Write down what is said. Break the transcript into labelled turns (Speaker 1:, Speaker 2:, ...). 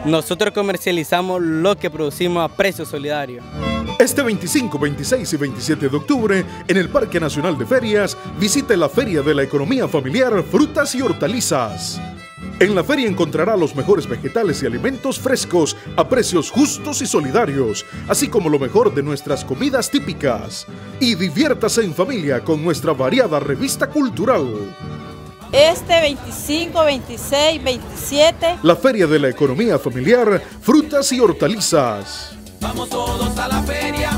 Speaker 1: Nosotros comercializamos lo que producimos a precio solidario.
Speaker 2: Este 25, 26 y 27 de octubre, en el Parque Nacional de Ferias, visite la Feria de la Economía Familiar Frutas y Hortalizas. En la feria encontrará los mejores vegetales y alimentos frescos a precios justos y solidarios, así como lo mejor de nuestras comidas típicas. Y diviértase en familia con nuestra variada revista cultural.
Speaker 3: Este 25, 26, 27.
Speaker 2: La Feria de la Economía Familiar Frutas y Hortalizas.
Speaker 4: Vamos todos a la feria.